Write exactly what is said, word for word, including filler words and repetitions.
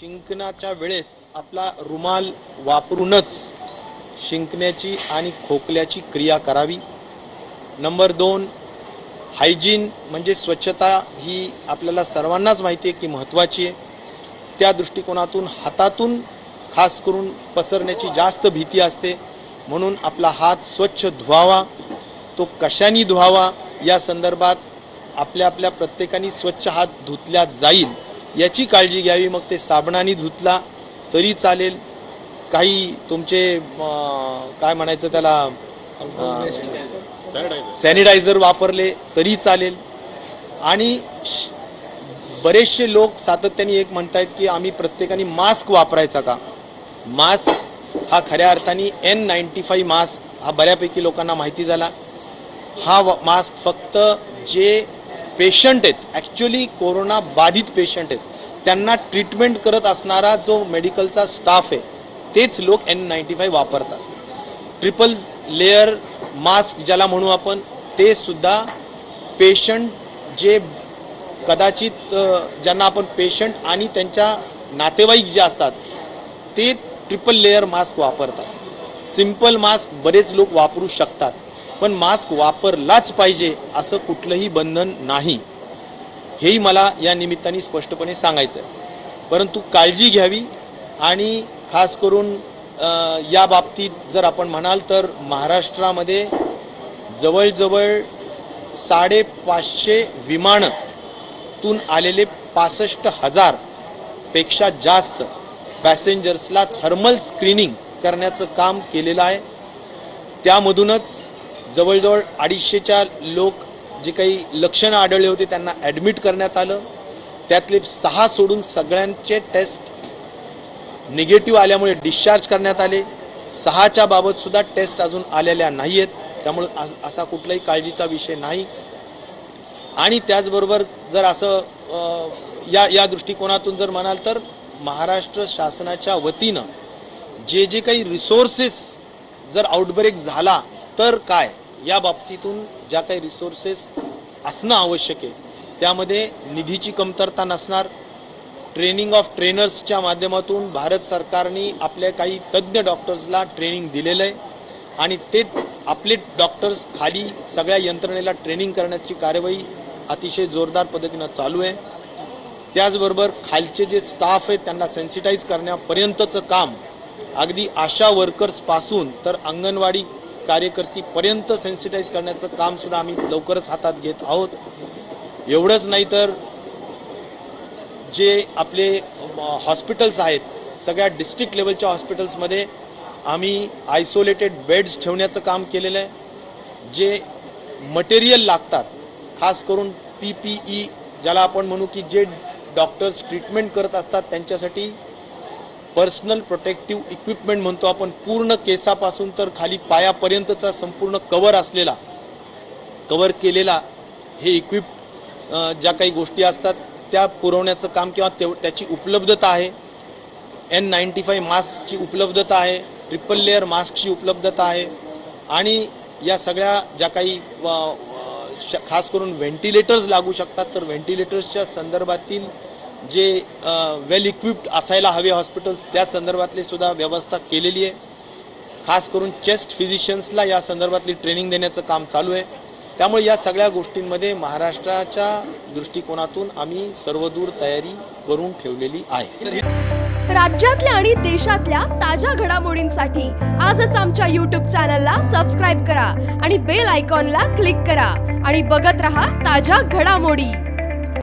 शिंकण्याच्या वेळेस आपला रुमाल वापरूनच शिंकण्याची आणि खोकल्याची क्रिया करावी। नंबर दोन, हायजीन म्हणजे स्वच्छता ही आपल्याला सर्वांनाच माहिती आहे की महत्त्वाची आहे। त्या दृष्टिकोनातून हातातून खास करून पसरण्याची जास्त भीती असते, म्हणून आपला हात स्वच्छ धुवावा। तो कशाने धुवावा या संदर्भात आपल्या आपल्या प्रत्येकाने स्वच्छ हात धुतल्या जाईल याची काळजी घ्यावी। मग ते साबणाने धुतला तरी चालेल, काही तुमचे काय म्हणायचं त्याला सॅनिटायझर वापरले तरी चालेल। आणि बरेचसे लोक सातत्याने एक म्हणतात की आम्ही प्रत्येकाने मास्क वापरायचा का। मास्क हा खऱ्या अर्थाने एन नाईन्टी फाईव्ह मास्क हा बऱ्यापैकी लोकांना माहिती झाला। हा मास्क फक्त जे पेशंट आहेत, ॲक्च्युअली कोरोना बाधित पेशंट आहेत, त्यांना ट्रीटमेंट करत असणारा जो मेडिकलचा स्टाफ आहे तेच लोक एन नाईन्टी फाईव्ह वापरतात। ट्रिपल लेयर मास्क ज्याला म्हणू आपण, ते सुद्धा पेशंट जे कदाचित ज्यांना आपण पेशंट आणि त्यांच्या नातेवाईक जे असतात ते ट्रिपल लेयर मास्क वापरतात। सिंपल मास्क बरेच लोक वापरू शकतात, पण मास्क वापरलाच पाहिजे असं कुठलंही बंधन नाही, हेही मला या निमित्ताने स्पष्टपणे सांगायचं आहे। परंतु काळजी घ्यावी आणि खास करून या बाबतीत जर आपण म्हणाल तर महाराष्ट्रामध्ये जवळजवळ साडेपाचशे विमानातून आलेले पासष्ट हजार पेक्षा जास्त पॅसेंजर्सला थर्मल स्क्रीनिंग करण्याचं काम केलेलं आहे। त्यामधूनच जवळजवळ अडीचशेच्या लोक जे काही लक्षणं आढळले होते त्यांना ॲडमिट करण्यात आलं। त्यातले सहा सोडून सगळ्यांचे टेस्ट निगेटिव्ह आल्यामुळे डिस्चार्ज करण्यात आले। सहाच्या बाबत सुद्धा टेस्ट अजून आलेल्या नाही आहेत, त्यामुळे असा कुठलाही काळजीचा विषय नाही। आणि त्याचबरोबर जर असं या या दृष्टिकोनातून जर म्हणाल तर महाराष्ट्र शासनाच्या वतीनं जे जे काही रिसोर्सेस जर आउटब्रेक झाला तर काय या बाबतीतून ज्या काही रिसोर्सेस असणं आवश्यक आहे त्यामध्ये निधीची कमतरता नसणार। ट्रेनिंग ऑफ ट्रेनर्सच्या माध्यमातून भारत सरकारने आपल्या काही तज्ज्ञ डॉक्टर्सला ट्रेनिंग दिलेलं आहे आणि ते आपले डॉक्टर्स खाली सगळ्या यंत्रणेला ट्रेनिंग करण्याची कार्यवाही अतिशय जोरदार पद्धतीनं चालू आहे। त्याचबरोबर खालचे जे स्टाफ आहेत त्यांना सेन्सिटाईज करण्यापर्यंतचं काम अगदी आशा वर्कर्सपासून तर अंगणवाडी कार्यकर्तीपर्यंत सेन्सिटाईज करण्याचं काम सुद्धा आम्ही लवकरच हातात घेत आहोत। एवढंच नाही तर जे आपले हॉस्पिटल्स आहेत सगळ्या डिस्ट्रिक्ट लेवलच्या हॉस्पिटल्समध्ये आम्ही आयसोलेटेड बेड्स ठेवण्याचं काम केलेलं आहे। जे मटेरियल लागतात खास करून पी पी ई ज्याला आपण म्हणू की जे डॉक्टर्स ट्रीटमेंट करत असतात त्यांच्यासाठी पर्सनल प्रोटेक्टिव्ह इक्विपमेंट म्हणतो आपण, पूर्ण केसापासून तर खाली पायापर्यंतचा संपूर्ण कवर असलेला कवर केलेला हे इक्विप ज्या काही गोष्टी असतात त्या पुरवण्याचं काम किंवा त्याची उपलब्धता आहे। एन नाईन्टी फाईव्ह मास्कची उपलब्धता आहे, ट्रिपल लेअर मास्कची उपलब्धता आहे आणि या सगळ्या ज्या काही खास करून व्हेंटिलेटर्स लागू शकतात तर व्हेंटिलेटर्सच्या संदर्भातील जे वेल इक्विप्ड असायला हवे हॉस्पिटल्स त्या संदर्भातली सुद्धा व्यवस्था केलेली आहे। खास करून चेस्ट फिजिशियन्सला या संदर्भातली ट्रेनिंग देण्याचं काम चालू आहे। त्यामुळे या सगळ्या गोष्टींमध्ये महाराष्ट्राच्या दृष्टिकोनातून आम्ही सर्वदूर तयारी करून ठेवलेली आहे। राज्यातल्या आणि देशातल्या ताज्या घडामोडींसाठी आजच आमच्या यूट्यूब चॅनलला सबस्क्राईब करा आणि बेल आयकॉनला क्लिक करा आणि बघत रहा ताज्या घडामोडी।